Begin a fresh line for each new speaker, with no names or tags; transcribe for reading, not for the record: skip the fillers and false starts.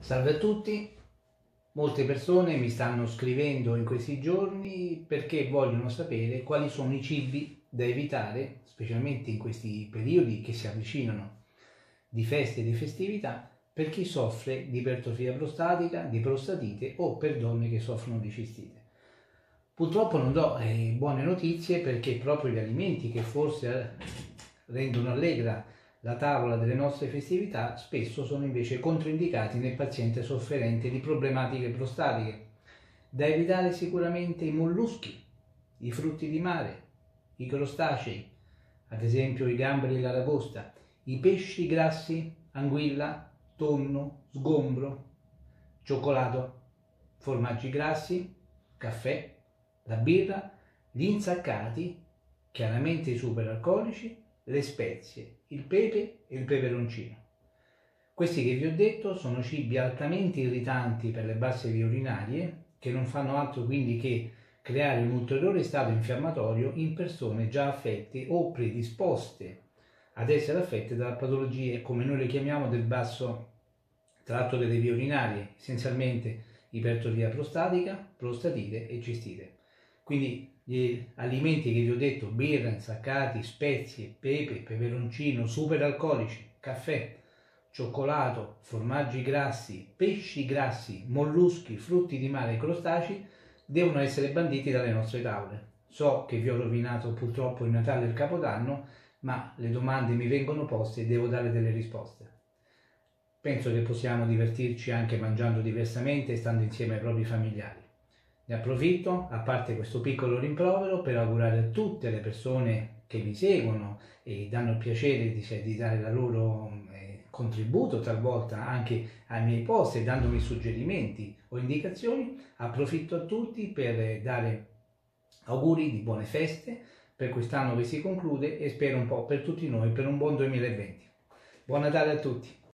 Salve a tutti, molte persone mi stanno scrivendo in questi giorni perché vogliono sapere quali sono i cibi da evitare, specialmente in questi periodi che si avvicinano di feste e di festività, per chi soffre di ipertrofia prostatica, di prostatite o per donne che soffrono di cistite. Purtroppo non do buone notizie perché proprio gli alimenti che forse rendono allegra la tavola delle nostre festività spesso sono invece controindicati nel paziente sofferente di problematiche prostatiche. Da evitare sicuramente i molluschi, i frutti di mare, i crostacei, ad esempio i gamberi e l'aragosta, i pesci grassi, anguilla, tonno, sgombro, cioccolato, formaggi grassi, caffè, la birra, gli insaccati, chiaramente i superalcolici, le spezie, il pepe e il peperoncino. Questi che vi ho detto sono cibi altamente irritanti per le basse vie urinarie, che non fanno altro quindi che creare un ulteriore stato infiammatorio in persone già affette o predisposte ad essere affette da patologie, come noi le chiamiamo, del basso tratto delle vie urinarie, essenzialmente ipertrofia prostatica, prostatite e cistite. Quindi gli alimenti che vi ho detto, birra, insaccati, spezie, pepe, peperoncino, superalcolici, caffè, cioccolato, formaggi grassi, pesci grassi, molluschi, frutti di mare e crostacei, devono essere banditi dalle nostre tavole. So che vi ho rovinato purtroppo il Natale e il Capodanno, ma le domande mi vengono poste e devo dare delle risposte. Penso che possiamo divertirci anche mangiando diversamente e stando insieme ai propri familiari. Ne approfitto, a parte questo piccolo rimprovero, per augurare a tutte le persone che mi seguono e danno il piacere di dare la loro contributo talvolta anche ai miei post, dandomi suggerimenti o indicazioni. Approfitto a tutti per dare auguri di buone feste per quest'anno che si conclude e spero un po' per tutti noi per un buon 2020. Buon Natale a tutti!